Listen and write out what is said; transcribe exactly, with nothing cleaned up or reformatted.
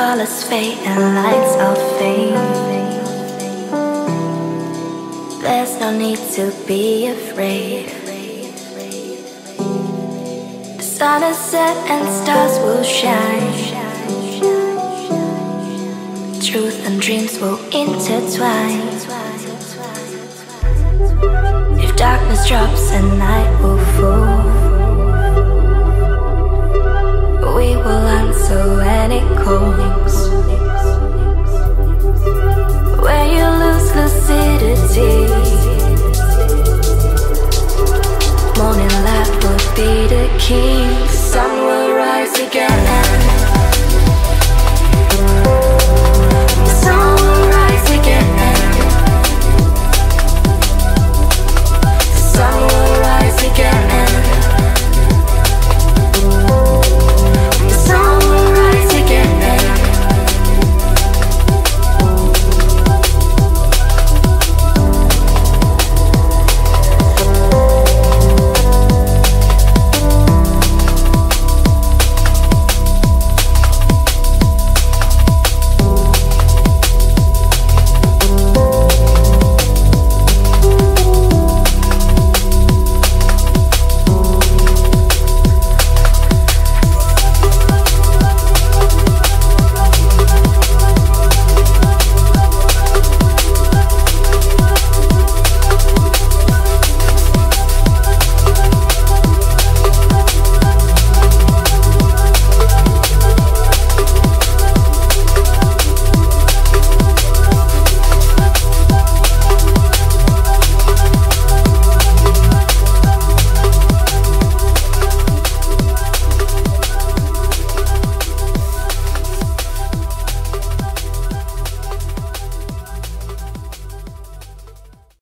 colors fade and lights are fade. There's no need to be afraid. The sun is set and stars will shine. Truth and dreams will intertwine. If darkness drops and night will fall, we will answer when it calls.